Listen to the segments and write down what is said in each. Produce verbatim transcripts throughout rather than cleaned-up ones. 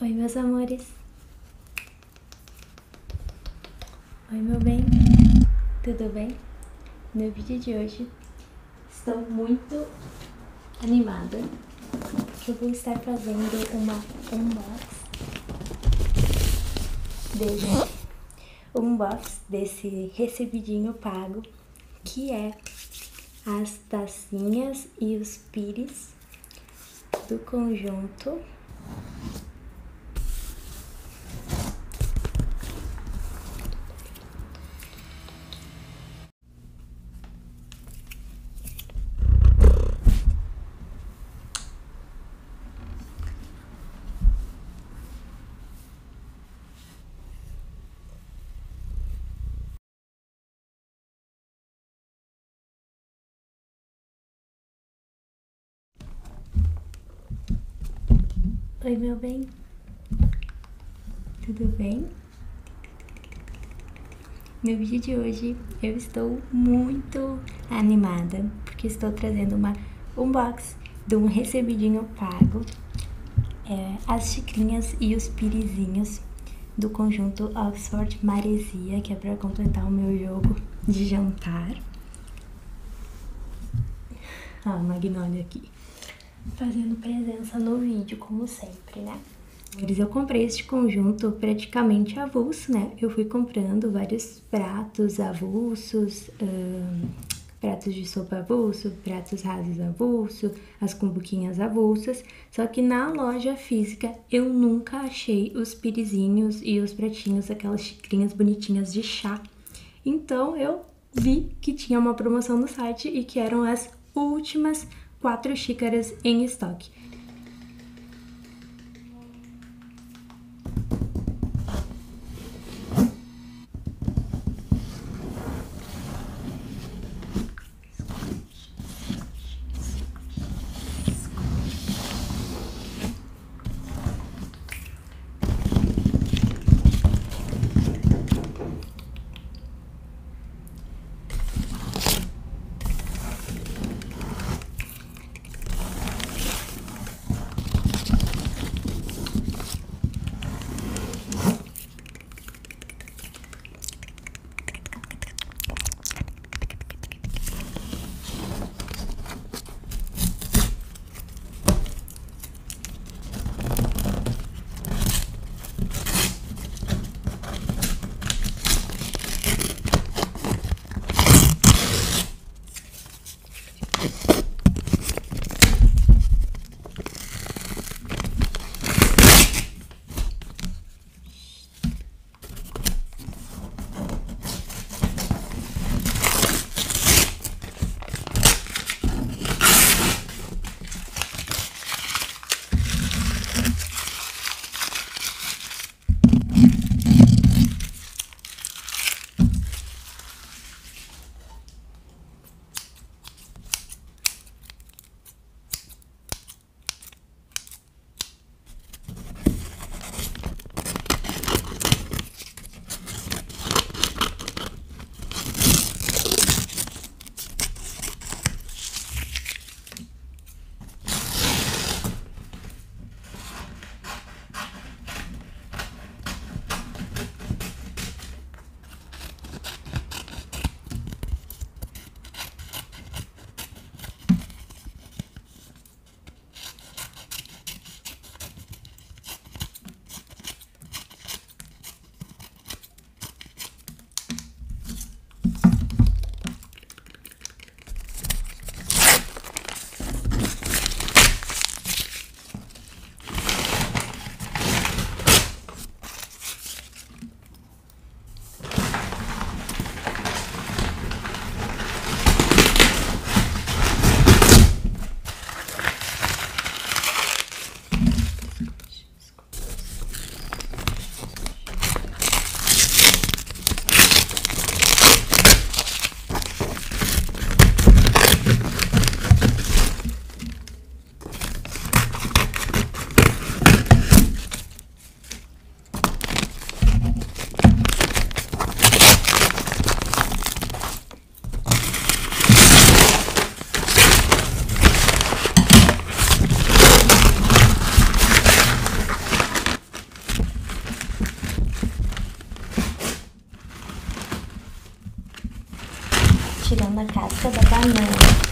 Oi, meus amores. Oi, meu bem. Tudo bem? No vídeo de hoje estou muito animada porque eu vou estar fazendo uma unbox desse, unbox desse recebidinho pago, que é as tacinhas e os pires do conjunto Oi, meu bem. Tudo bem? No vídeo de hoje eu estou muito animada porque estou trazendo uma unbox de um recebidinho pago, é, as xicrinhas e os pirizinhos do conjunto Oxford Maresia, que é para completar o meu jogo de jantar. Ó, a Magnólia aqui, fazendo presença no vídeo, como sempre, né? Eu comprei este conjunto praticamente avulso, né? Eu fui comprando vários pratos avulsos, hum, pratos de sopa avulso, pratos rasos avulso, as cumbuquinhas avulsas. Só que na loja física eu nunca achei os pirizinhos e os pratinhos, aquelas xicrinhas bonitinhas de chá. Então eu vi que tinha uma promoção no site e que eram as últimas quatro xícaras em estoque.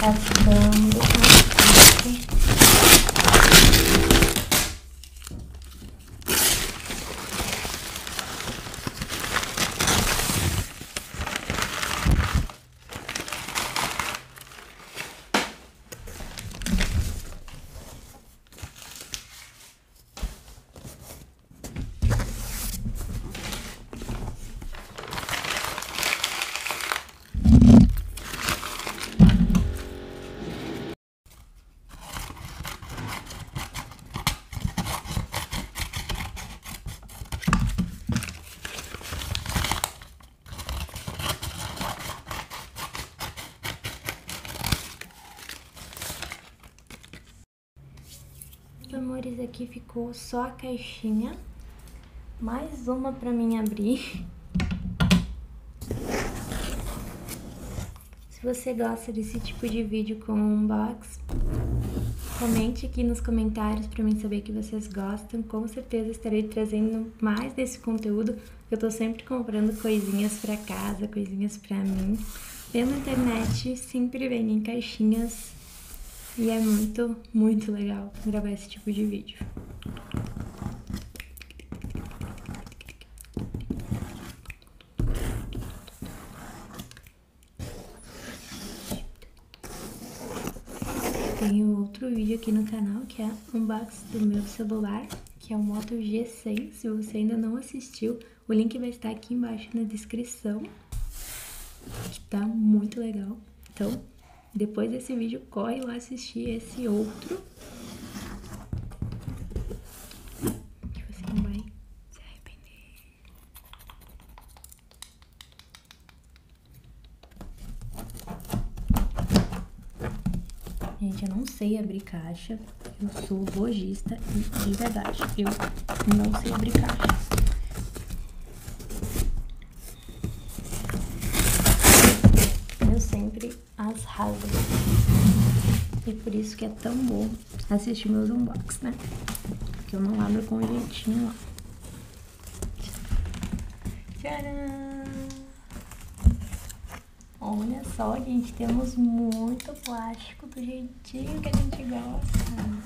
Passando aqui. Amores, aqui ficou só a caixinha, mais uma pra mim abrir. Se você gosta desse tipo de vídeo com unbox, comente aqui nos comentários pra mim saber que vocês gostam. Com certeza estarei trazendo mais desse conteúdo. Eu tô sempre comprando coisinhas pra casa, coisinhas pra mim. Pela internet sempre vem em caixinhas. E é muito, muito legal gravar esse tipo de vídeo. Tenho outro vídeo aqui no canal que é unboxing do meu celular, que é o Moto G cem. Se você ainda não assistiu, o link vai estar aqui embaixo na descrição. Que tá muito legal. Então, depois desse vídeo, corre lá assistir esse outro. Que você não vai se arrepender. Gente, eu não sei abrir caixa. Eu sou lojista e, de verdade, eu não sei abrir caixa. Eu sempre as rasgo. E por isso que é tão bom assistir meus unboxings, né? Porque eu não abro com jeitinho, ó. Tcharam! Olha só, gente, temos muito plástico do jeitinho que a gente gosta.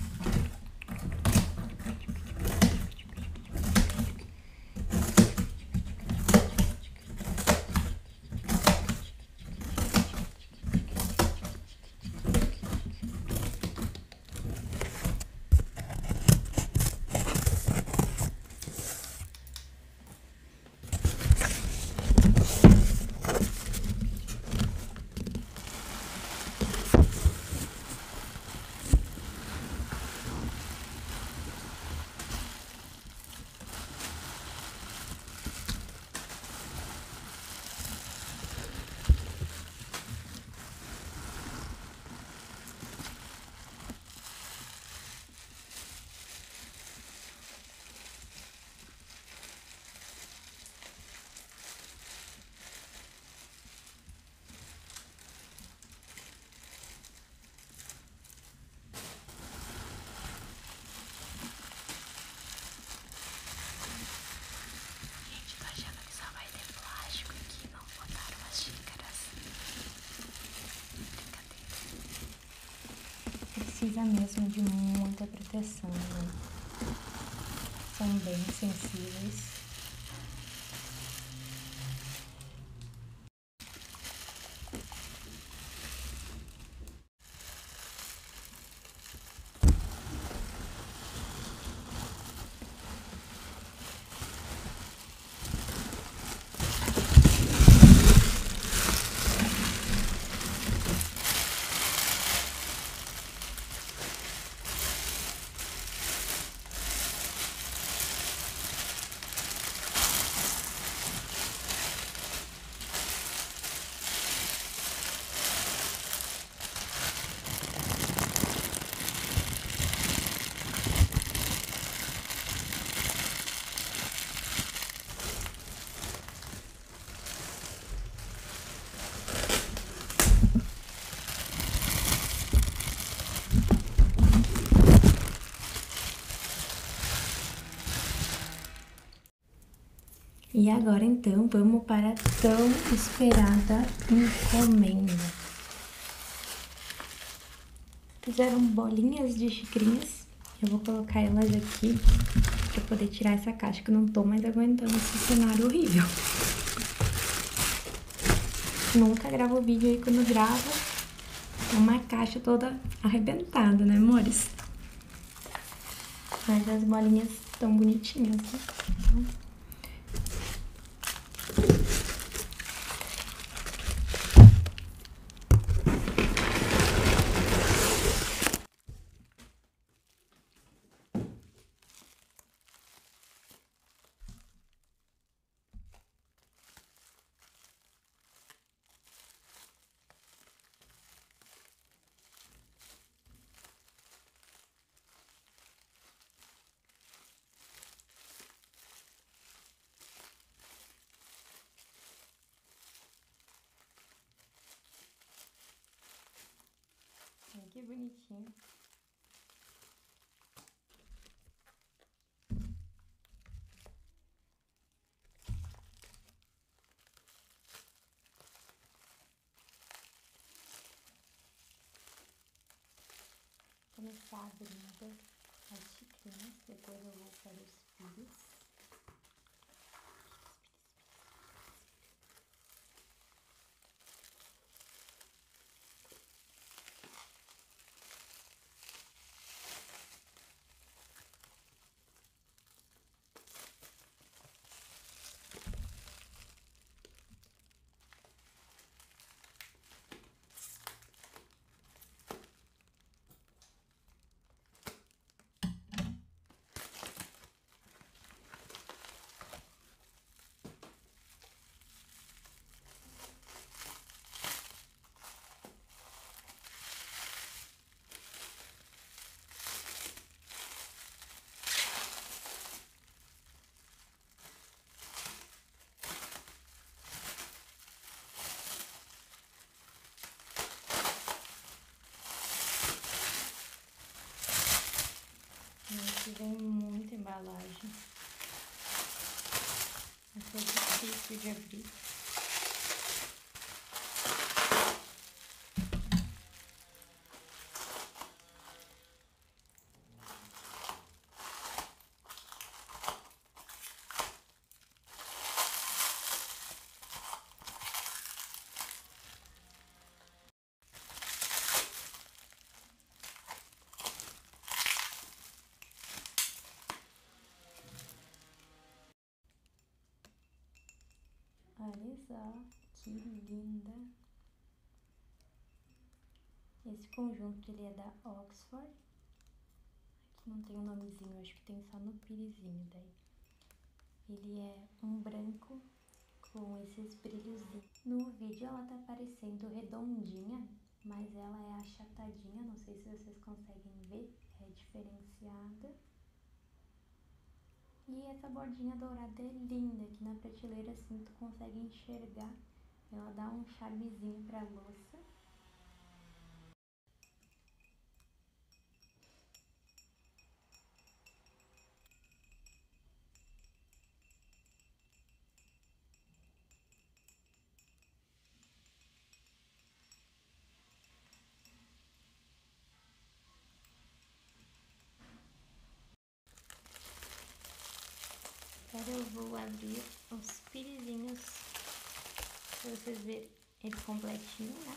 Precisa mesmo de muita proteção, né? São bem sensíveis. E agora, então, vamos para a tão esperada encomenda. Fizeram bolinhas de xicrinhas. Eu vou colocar elas aqui pra poder tirar essa caixa, que eu não tô mais aguentando esse cenário horrível. Nunca gravo vídeo aí quando gravo uma caixa toda arrebentada, né, amores? Mas as bolinhas tão bonitinhas, né? Então... Ai, que bonitinho. Vou começar abrindo as xicrinhas, depois eu vou para os pires. Aqui vem muita embalagem. Essa é difícil de abrir. Olha só, que linda! Esse conjunto ele é da Oxford. Aqui não tem o nomezinho, acho que tem só no pirezinho daí. Ele é um branco com esses brilhozinhos. No vídeo ela tá parecendo redondinha, mas ela é achatadinha, não sei se vocês conseguem ver, é diferenciada. E essa bordinha dourada é linda, aqui na prateleira assim tu consegue enxergar, ela dá um charmezinho pra louça. Agora eu vou abrir os pirezinhos pra vocês verem ele completinho, né?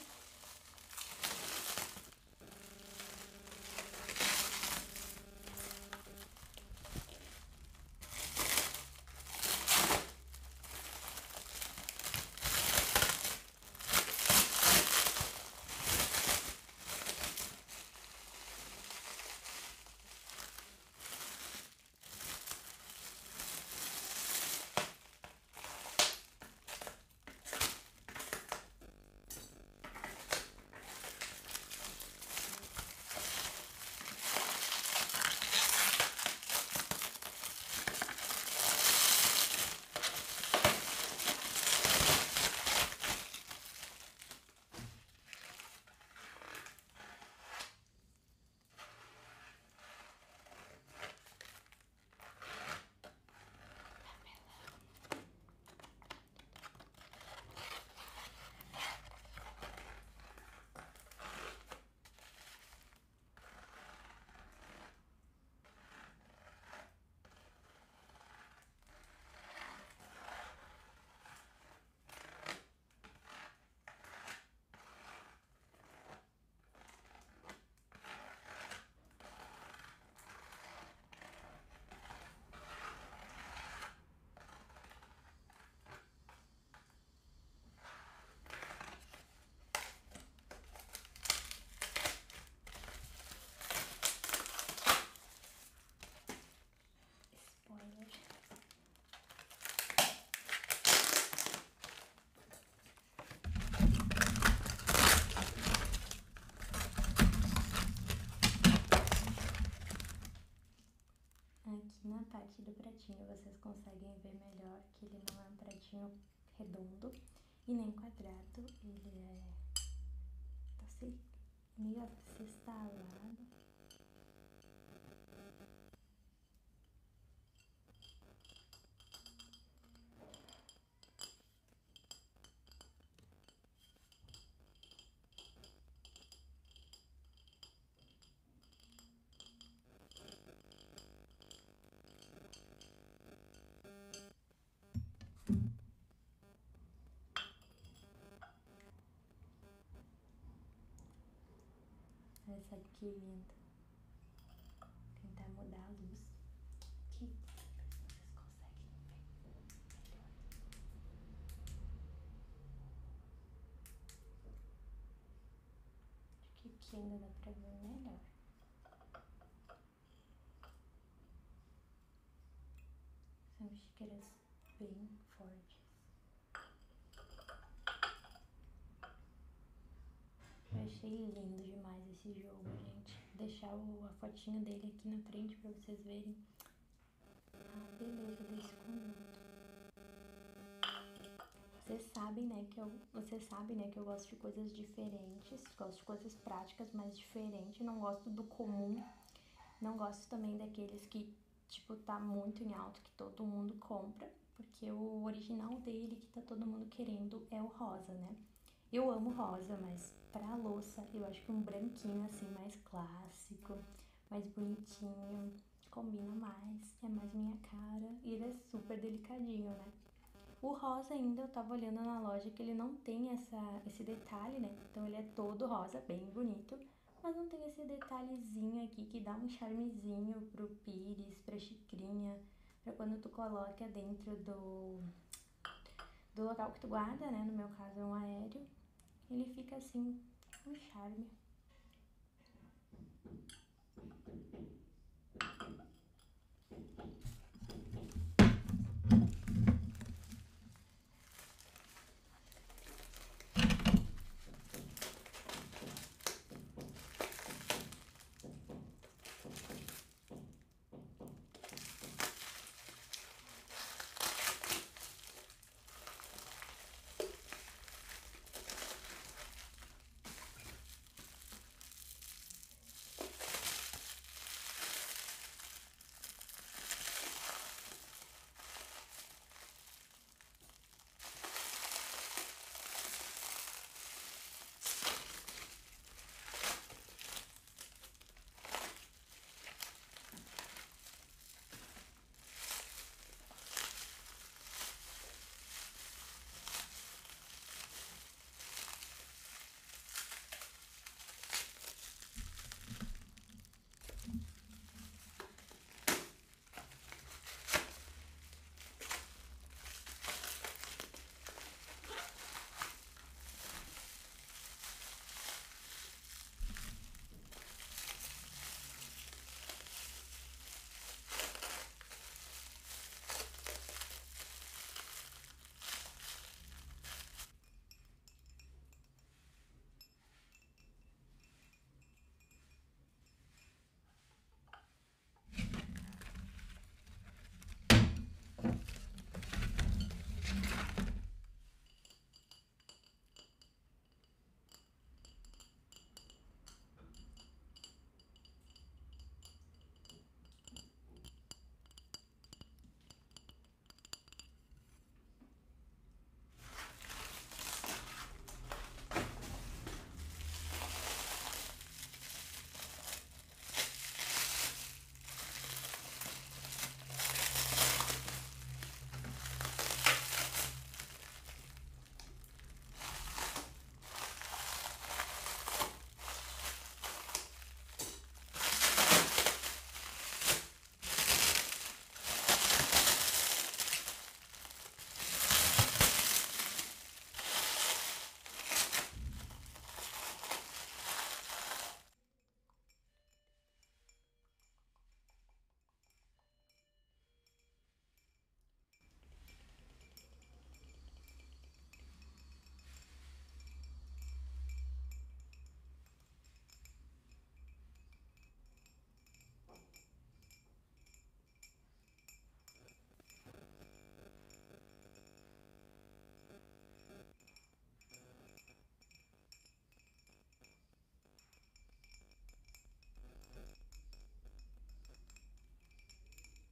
pratinho vocês conseguem ver melhor que ele não é um pratinho redondo e nem quadrado, ele é tá assim, meio acestalado. Essa aqui linda. Vou tentar mudar a luz aqui, vocês conseguem ver melhor. Acho que aqui ainda dá pra ver melhor. São xícaras bem fortes. Eu achei lindo demais esse jogo, gente. Vou deixar o, a fotinho dele aqui na frente pra vocês verem a beleza desse conjunto. Vocês sabem, né, que eu, vocês sabem, né, que eu gosto de coisas diferentes, gosto de coisas práticas, mas diferentes. Não gosto do comum. Não gosto também daqueles que, tipo, tá muito em alto, que todo mundo compra. Porque o original dele, que tá todo mundo querendo, é o rosa, né? Eu amo rosa, mas pra louça, eu acho que um branquinho, assim, mais clássico, mais bonitinho, combina mais, é mais minha cara. E ele é super delicadinho, né? O rosa ainda, eu tava olhando na loja que ele não tem essa, esse detalhe, né? Então ele é todo rosa, bem bonito. Mas não tem esse detalhezinho aqui que dá um charmezinho pro pires, pra xicrinha, pra quando tu coloca dentro do, do local que tu guarda, né? No meu caso é um aéreo. Ele fica assim, um charme.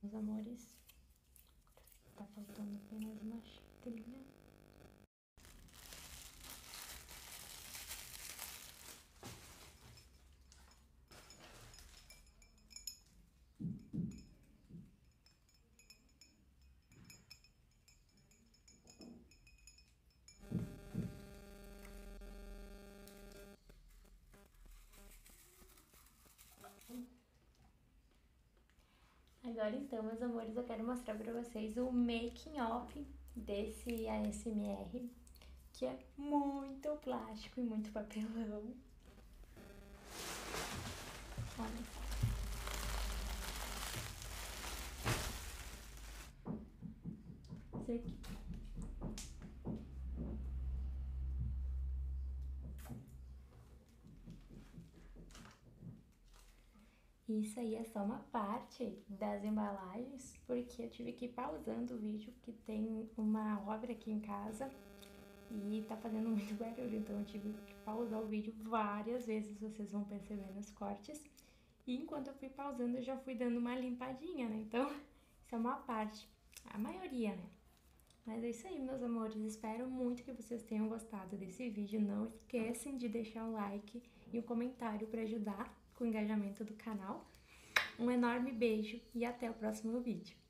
Meus amores, tá faltando apenas uma xícara. Agora então, meus amores, eu quero mostrar pra vocês o making of desse A S M R, que é muito plástico e muito papelão. Olha só. Isso aqui. Isso aí é só uma parte das embalagens, porque eu tive que ir pausando o vídeo, porque tem uma obra aqui em casa e tá fazendo muito barulho, então eu tive que pausar o vídeo várias vezes, vocês vão perceber nos cortes. E enquanto eu fui pausando, eu já fui dando uma limpadinha, né? Então, isso é uma parte, a maioria, né? Mas é isso aí, meus amores, espero muito que vocês tenham gostado desse vídeo. Não esquecem de deixar um like e um comentário para ajudar com o engajamento do canal. Um enorme beijo e até o próximo vídeo.